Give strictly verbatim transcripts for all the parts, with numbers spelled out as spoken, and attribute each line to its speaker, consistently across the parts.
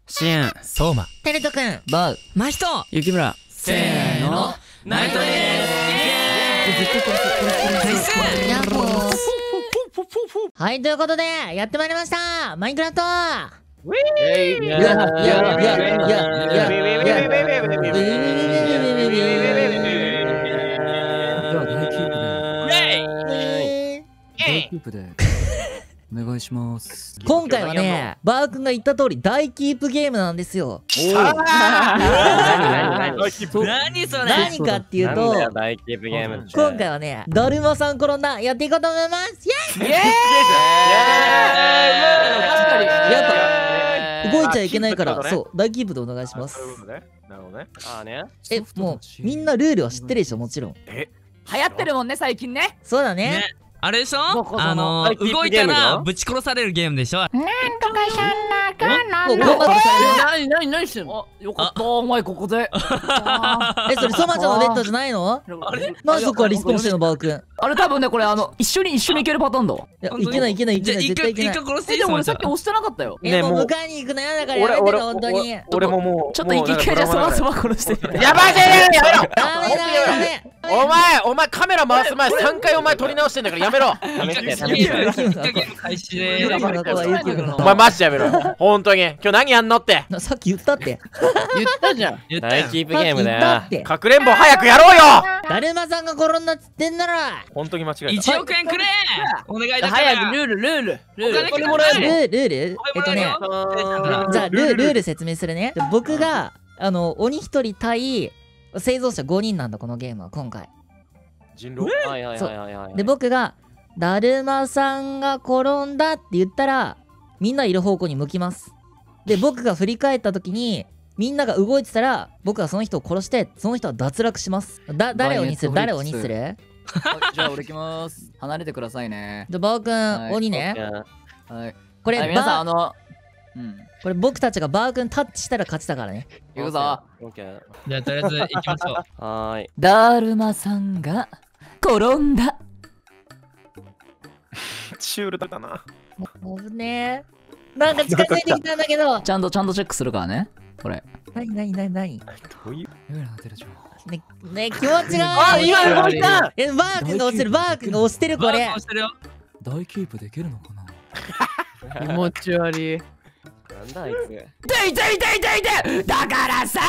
Speaker 1: シエン、ソーマ、
Speaker 2: テレトくん、
Speaker 3: バウ、
Speaker 2: マヒト、
Speaker 1: 雪村。
Speaker 2: せーの、ナイトでーす。ヤッホー。はい、ということでやってまいりましたマインクラフト。
Speaker 3: えい、いやいやいやいやいやお願いします。
Speaker 2: 今回はね、バー君が言った通り大キープゲームなんですよ。
Speaker 4: 何それ。
Speaker 2: 何かっていうと、
Speaker 1: 大キープゲーム。
Speaker 2: 今回はね、だるまさん転んだやっていこうと思います。イエーイ。
Speaker 3: イエーイ。
Speaker 2: やっぱ動いちゃいけないから、そう大キープでお願いします。
Speaker 1: なるほどね。ああね。
Speaker 2: え、もうみんなルールは知ってるでしょ、もちろん。
Speaker 3: え、流行ってるもんね最近ね。
Speaker 2: そうだね。
Speaker 4: あれでしょ、あの動いたらぶち殺されるゲームでしょ。なんとか
Speaker 2: しゃんなかな
Speaker 3: なになになにしてんの。よかったお前ここで。
Speaker 2: え、それソマちゃんのベッドじゃないの？
Speaker 4: あれ
Speaker 2: なんでそこからリスポーンしてんのバー君。
Speaker 3: あれ多分ねこれあの一緒に一緒に行けるパターンだ。
Speaker 2: いや、いけないいけないいけない、絶対いけない。
Speaker 4: 一回殺していい。
Speaker 3: でも俺さっき押してなかったよ。
Speaker 2: え、もう迎えに行くのやだからやめてよ、本当に。
Speaker 1: 俺ももう
Speaker 3: ちょっと一回じゃそばそば殺して。
Speaker 1: やばいじゃねえよ、やめろ。
Speaker 2: ダメダメダメ。
Speaker 1: お前お前カメラ回す前さんかいお前撮り直してんだからやめろ。やめて。
Speaker 4: ゲーム開始で。
Speaker 1: お前マジでやめろ。本当に今日何やんのって。
Speaker 2: さっき言ったって。
Speaker 3: 言ったじゃん。
Speaker 1: 大キープゲームだよ。かく
Speaker 2: れ
Speaker 1: れんぼ早くやろうよ。
Speaker 2: だるまさんが転んだっつってんなら。
Speaker 1: 本当に間違えた。
Speaker 4: いちおくえんくれ。お願いだから。
Speaker 3: 早くルールルールルール。
Speaker 4: お金もらえる。
Speaker 2: ルールルールえっとね、じゃあルール説明するね。僕があの鬼一人対生存者ごにんなんだこのゲームは今回。
Speaker 1: 人狼。はいはいはいはい。
Speaker 2: で僕がだるまさんが転んだって言ったらみんないる方向に向きます。で僕が振り返った時にみんなが動いてたら僕はその人を殺してその人は脱落します。だ誰鬼する誰鬼する？
Speaker 3: じゃあ俺行きます。離れてくださいね。
Speaker 2: じゃあバー君鬼ね。
Speaker 3: はい。
Speaker 2: これ
Speaker 3: 皆さんあの
Speaker 2: うんこれ僕たちがバー君タッチしたら勝ちだからね。
Speaker 3: 行くぞ。
Speaker 4: じゃあとりあえず行きましょう。
Speaker 1: はーい。
Speaker 3: だるまさんが転んだ。
Speaker 1: シュールだったな。
Speaker 2: もうねなんか近づいてきたんだけど。
Speaker 3: ちゃんとちゃんとチェックするからね。これ。
Speaker 2: なになになになに。
Speaker 1: どういう。
Speaker 2: ねね気持ちが
Speaker 3: あ今動いた。
Speaker 2: えバー君が押してるバー君が押してるこれ。
Speaker 5: 大キープできるのかな。
Speaker 3: 気持ち悪い。
Speaker 1: なんだあいつ。
Speaker 3: 痛い痛い痛い痛い痛い。だからさ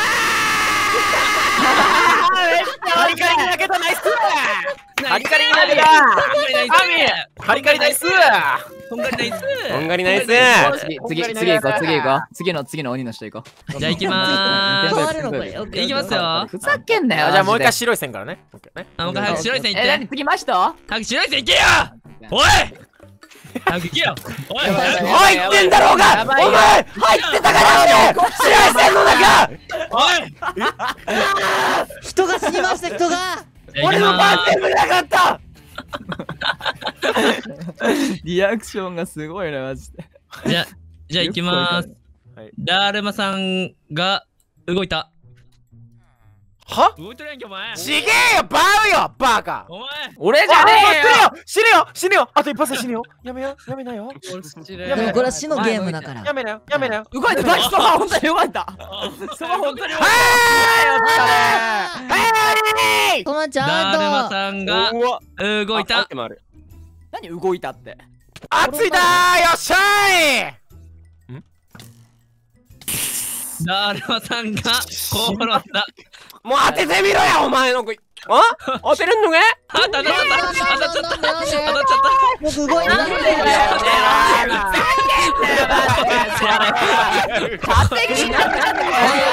Speaker 1: カリカリに投げたナイス。カリカリに投げた。カリカリナイス。
Speaker 4: とんがりナイス。
Speaker 1: とんがりナイス。
Speaker 3: 次次次行こう次行こう。次の次の鬼の人行こう。
Speaker 4: じゃあ行きまーす。
Speaker 2: 変わるのこれ。
Speaker 4: 行きますよ。
Speaker 3: ふざけんなよ。
Speaker 1: じゃあもう一回白い線からね。
Speaker 4: あ、もう一回早く白い線行っ
Speaker 3: え、
Speaker 4: て。
Speaker 3: 何次ました？
Speaker 4: 早く白い線行けよ。おい。早く行けよ。おい。
Speaker 1: 入ってんだろうが。お前入ってたからね。白い線の中。
Speaker 4: おい。
Speaker 2: 人が死にました人が。
Speaker 1: 俺のパン全部なかった。
Speaker 3: リアクションがすごいねマジで。
Speaker 4: じゃじゃあ行きまーす。だるまさんが動いた。
Speaker 1: は？
Speaker 4: 動いてないんけお前。
Speaker 1: ちげえよバウよバカ。
Speaker 4: お前。
Speaker 1: 俺じゃねえよ。死ぬよ死ぬよ。あと一発で死ぬよ。やめよやめなよ。
Speaker 2: でもこれは死のゲームだから。
Speaker 1: やめなよやめなよ。
Speaker 3: 動いた。マジそば本当に動いた。そば本当に動いた。
Speaker 1: はい。
Speaker 2: とまちゃん
Speaker 4: だるま
Speaker 2: アウト。
Speaker 4: さんが動いた。
Speaker 3: 何動いたって。
Speaker 1: 熱いだーよっしゃい。
Speaker 4: だるまさんが転んだ。
Speaker 1: もう当ててみろやお前の子。あ？当てれんのか？
Speaker 4: 当たっちゃった。当たっちゃった。当たっちゃった。
Speaker 2: 僕動いてない。
Speaker 3: 勝手になっちゃった。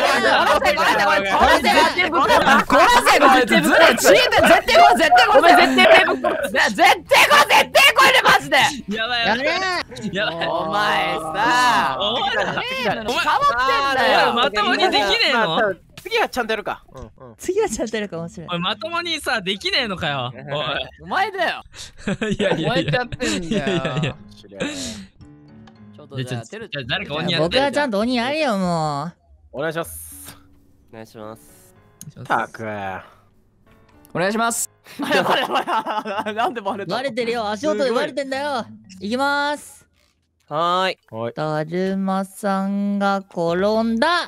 Speaker 3: こらせこいつずれチーム絶対これ絶対これ絶対これ絶対これ絶対これマジで。
Speaker 4: やばい
Speaker 2: やれ。
Speaker 4: やばい。
Speaker 3: お前さ。
Speaker 4: お前
Speaker 3: 変わってんだよ。
Speaker 4: まともにできねえの？
Speaker 1: 次はちゃんとやるか。
Speaker 2: 次はちゃんとやるかもしれない。
Speaker 4: おいまともにさできねえのかよ。
Speaker 3: お前だよ。
Speaker 4: おい。いやいやいや。
Speaker 3: ってん
Speaker 4: いやいやいや。
Speaker 3: ちょっとじゃあてる。
Speaker 4: じゃあ誰か鬼やって。
Speaker 2: 僕はちゃんと鬼やるよも
Speaker 1: お願いします。
Speaker 5: お願いします。
Speaker 1: たく。
Speaker 3: お願いします。なんでバレ
Speaker 2: う。バレてるよ足音でバレてんだよ。いきまーす。
Speaker 5: はーい。
Speaker 2: だるまさんが転んだ。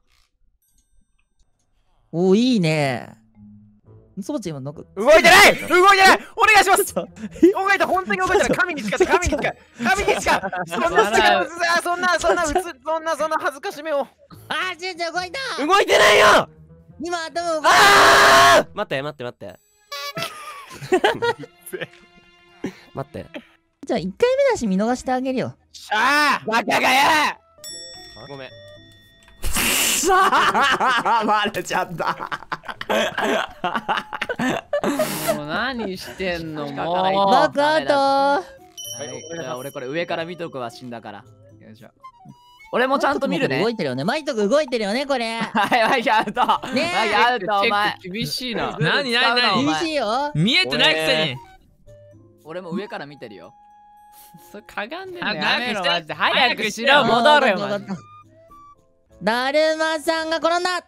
Speaker 2: お、いいね。そばちゃん今なんか
Speaker 1: 動いてない動いてないお願いします動いて本当に動いてない神に誓って神に誓う神に誓うそんなそんなそんなそんなうつそんなそんな恥ずかしめを
Speaker 2: あー、ちゅうちゃん動いた。
Speaker 5: 動いてないよ。
Speaker 2: 今頭動いた。
Speaker 5: あー待って待って待って待って。
Speaker 2: じゃあいっかいめだし見逃してあげるよ。
Speaker 1: しゃあバカがや
Speaker 5: ごめん。
Speaker 3: バレちゃった。もう何してんのもう。
Speaker 2: バカアウト。
Speaker 3: はい、じゃあ俺これ上から見とくわ、死んだから。よいしょ。俺もちゃんと見るね。
Speaker 2: 動いてるよね。マイトク動いてるよね、これ。
Speaker 3: はいはい、アウト。
Speaker 2: ねえ、
Speaker 3: はい、アウト、お前。
Speaker 1: 厳しいな
Speaker 4: なになになに
Speaker 2: 厳しいよ。
Speaker 4: 見えてないくせに。
Speaker 3: 俺も上から見てるよ。それかがんでんのや
Speaker 4: 早
Speaker 3: めろ、
Speaker 4: くして
Speaker 3: マジで。早くしろ、戻るよ、マジで。
Speaker 2: だるまさんが転んだ。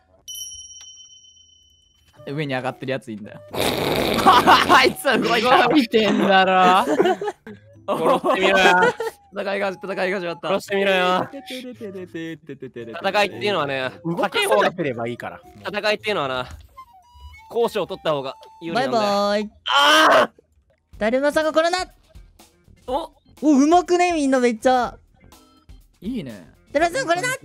Speaker 3: 上に上がってるやついいんだよ。あいつは動いた。
Speaker 1: 見てんだろ
Speaker 5: 殺してみろよ。
Speaker 3: 戦いが戦いが始まった。
Speaker 5: 殺してみろよ。戦いっていうのはね、
Speaker 1: 動かせなければいいから
Speaker 5: 戦いっていうのはな、交渉を取った方が有利
Speaker 2: バイ
Speaker 5: なんだよ。
Speaker 2: バーイ。
Speaker 5: あ
Speaker 2: だるまさんが転んだ。
Speaker 3: お、
Speaker 2: お、うまくね、みんなめっちゃ。
Speaker 3: いいね。
Speaker 2: だるまさん転んだ。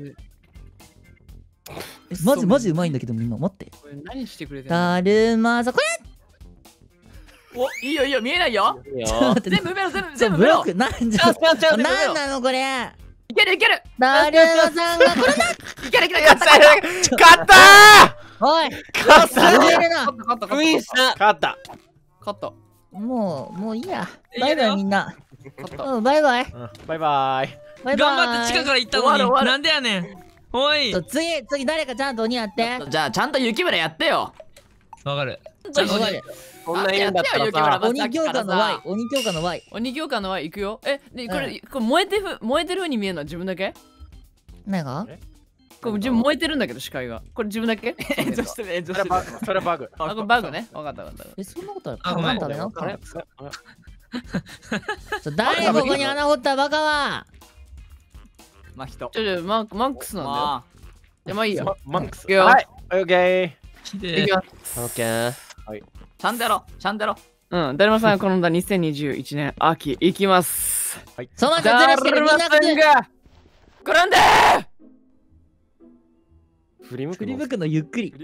Speaker 2: え、マジマジうまいんだけど、みんな待って。
Speaker 1: これ何してくれてんの
Speaker 2: だるまさん、こ
Speaker 3: お、いいよいいよ、見えないよ。
Speaker 5: いいよ。
Speaker 3: 全部埋めろ、全部
Speaker 2: れ
Speaker 3: 全部埋めろ。
Speaker 2: ブロック、なんじゃ。
Speaker 5: チャンスチャンスチャンス。
Speaker 2: なんなのこれ。
Speaker 3: いけるいける。
Speaker 2: だるまさんが転んだ。
Speaker 3: いけるいける。勝った
Speaker 1: 勝った
Speaker 2: おい、
Speaker 1: 勝った
Speaker 2: すげえな。
Speaker 3: 勝った
Speaker 5: 封印した。
Speaker 1: 勝った
Speaker 3: 勝った。
Speaker 2: もう、もういいや。
Speaker 4: いいよ
Speaker 2: バイバイみんな。
Speaker 3: 勝った。
Speaker 2: うん、バイバイ。
Speaker 1: バイバイ
Speaker 2: バイバイ。
Speaker 4: 頑張って地下から行ったのに。なんでやねん。おい。
Speaker 2: ちょ次、次誰かちゃんと鬼やって。
Speaker 3: じゃあちゃんと雪村やってよ。
Speaker 4: わかる。
Speaker 3: ちゃんと
Speaker 2: わかる。
Speaker 5: こんなん言うんだったらさ、
Speaker 2: 鬼教科の Y、鬼教科の Y。
Speaker 3: 鬼教官のは行くよ。え、ね、これ、これ燃えてふ燃えてる風に見えるのは自分だけ？
Speaker 2: 何が？
Speaker 3: これ自分燃えてるんだけど視界が。これ自分だけ？炎上してる炎上
Speaker 1: それバグそれバグ
Speaker 3: あ、これバグね。わかったわかった。
Speaker 2: え、そんなことある？
Speaker 4: あごめん
Speaker 2: 食べな。
Speaker 5: あれ
Speaker 2: ちょ誰ここに穴掘ったバカは。
Speaker 3: まあ人。
Speaker 1: ちょちょママックスなんだよ
Speaker 3: ま
Speaker 1: いやまあいいよ
Speaker 3: マックス。
Speaker 1: はいオッケ
Speaker 4: きれい
Speaker 1: ーいきます
Speaker 5: オッケー。
Speaker 3: ちゃんとやろう。ちゃんとやろう。
Speaker 1: うんだるまさんが転んだにせんにじゅういちねん秋いきます
Speaker 2: そのままずらしてるみんな
Speaker 1: だるまさんが
Speaker 3: 転んで
Speaker 5: 振り向くの
Speaker 2: 振り向くのゆっくり。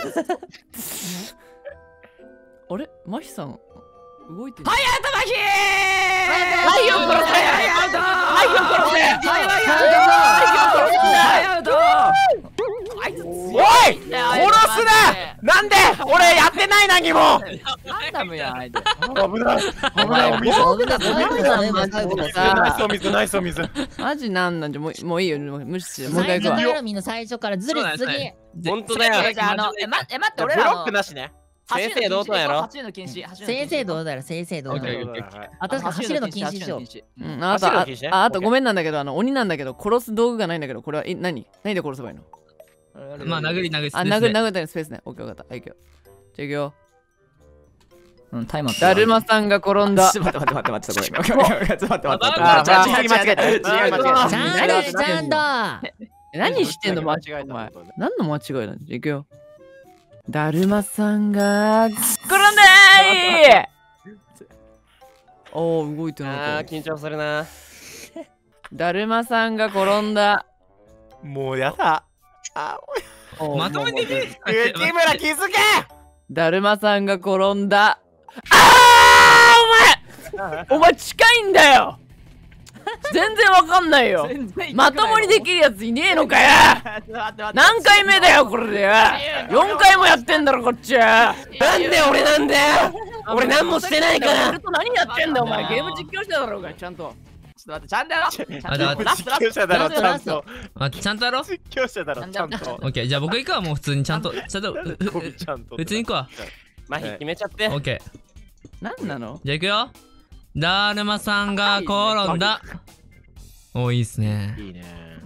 Speaker 3: あれマヒさん動いてる。
Speaker 2: はい
Speaker 3: はい頭ひ
Speaker 2: はい
Speaker 3: よ殺せはいアウトはいよ殺せはいはいアウトあいつ強い。
Speaker 1: おい殺すななんで俺やってない何も
Speaker 3: ランダムやん相手。
Speaker 1: 危ない危ないお水
Speaker 2: 危ない危ない危ない最後の
Speaker 1: ナイス
Speaker 2: さ。
Speaker 1: お水ナイスお水
Speaker 3: マジなんなんじゃもうもういいよもう無視してもう一回行くわ。
Speaker 2: 最初からみんな最初からずる
Speaker 4: そうなん
Speaker 2: 次。
Speaker 4: です
Speaker 5: 本当だよ。
Speaker 3: えじゃああのえ待ってえ待って
Speaker 1: ブ
Speaker 3: 俺らの
Speaker 1: ロックなしね
Speaker 5: 正々堂々やろ。
Speaker 3: 走るの禁止走るの禁止
Speaker 2: 正々堂々だよ正々堂
Speaker 4: オッケー
Speaker 2: 々。
Speaker 4: オッケー
Speaker 2: あ確かに走るの禁止でしょ。
Speaker 3: うんあとあ
Speaker 1: 走るの禁止ね
Speaker 3: ああとごめんなんだけどあの鬼なんだけど殺す道具がないんだけどこれはえ何何で殺せばいいの？
Speaker 4: まあ殴り殴り
Speaker 3: あ殴り殴りスペースね。オッケー分かった。はい行くよ。じゃあ行くよ。
Speaker 2: うんタイマー。
Speaker 3: だるまさんが転んだ。
Speaker 2: ちょっと待って待って待って待って
Speaker 3: ちょっと待って待って待って待って
Speaker 1: あ
Speaker 3: 待って
Speaker 1: 間違えた
Speaker 3: 違う違う違う違う違う
Speaker 2: ちゃんとちゃんと。
Speaker 3: 何してんの間違えた。何の間違いなんじゃ行くよ。だるまさんが転んでーおお動いて
Speaker 5: あ
Speaker 3: ない。
Speaker 5: ー緊張するな。
Speaker 3: だるまさんが転んだ。
Speaker 1: もうやだあ
Speaker 4: まとめてきて。
Speaker 1: 雪村気づけ
Speaker 3: だるまさんが転んだ。あーお前お前近いんだよ全然わかんないよまともにできるやついねえのかよ何回目だよこれでよよんかいもやってんだろこっちは
Speaker 5: なんで俺なんだよ。俺何もしてないから
Speaker 3: 俺と何やってんだよお前ゲーム実況者だろうがちゃんとちょっと待ってちゃんとやろうちゃんと
Speaker 4: あじゃあ
Speaker 1: 実況者だろちゃんと
Speaker 4: あちゃんとやろう。
Speaker 1: 実況者だろちゃんと
Speaker 4: オッケーじゃあ僕行くわもう普通にちゃんとちゃんとうう
Speaker 1: ゴミちゃんと
Speaker 4: 普通に行くわ。
Speaker 5: 麻痺決めちゃって
Speaker 4: オッケー
Speaker 3: 何なの
Speaker 4: じゃあ行くよ。だるまさんが転んだ。おいいっすね。
Speaker 1: いいね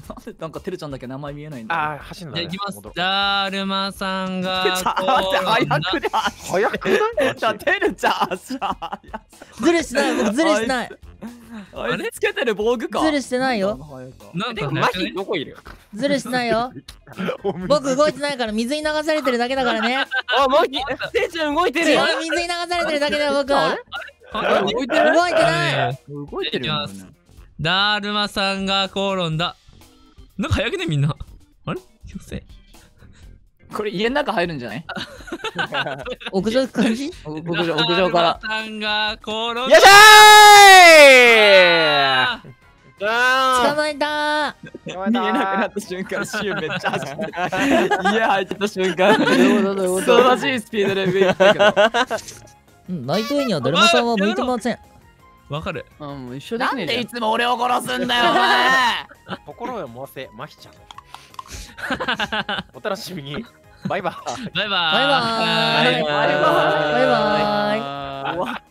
Speaker 5: なんかてるちゃんだけ名前見えないんだ。
Speaker 1: ああ、走るんだ。
Speaker 4: じゃあ行きます。だるまさんが
Speaker 5: ちょっと待って早くね。
Speaker 1: 早くない？
Speaker 5: じゃあてるちゃん足速
Speaker 2: ずるしてない僕ずるしてない
Speaker 5: あれつけてる防具か。
Speaker 2: ずるしてないよ
Speaker 4: なんか
Speaker 1: でもマヒどこいる？
Speaker 2: ずるしてないよ僕動いてないから水に流されてるだけだからね。
Speaker 1: あ、マヒ、てるちゃん動いてる。
Speaker 2: 違う水に流されてるだけだよ僕は。
Speaker 1: 動いてる。
Speaker 2: 動いてない
Speaker 5: 動いてるよね。
Speaker 4: だるまさんが転んだ。なんか早くねみんな。あれ気のせい。
Speaker 5: これ家の中入るんじゃない？
Speaker 2: 屋上行く感じ？
Speaker 5: 屋上屋上から。
Speaker 4: だるまさんが転んだ。
Speaker 1: よっしゃー。
Speaker 2: 捕まえた
Speaker 5: 見えなくなった瞬間、シュンめっちゃ走って家入ってた瞬間、素晴らしいスピードで上行ったけど。
Speaker 2: うんナイトウェイにはだるまさんは向いてません。
Speaker 4: わかる。
Speaker 3: うん、もう一緒で
Speaker 5: なんでいつも俺を殺すんだよ、お前。
Speaker 1: 心を回せ、マヒちゃん。お楽しみに。バイバイ。
Speaker 4: バイバーイ。
Speaker 2: バイバーイ
Speaker 5: バイバーイ。
Speaker 2: バイバーイ。
Speaker 5: 終わった。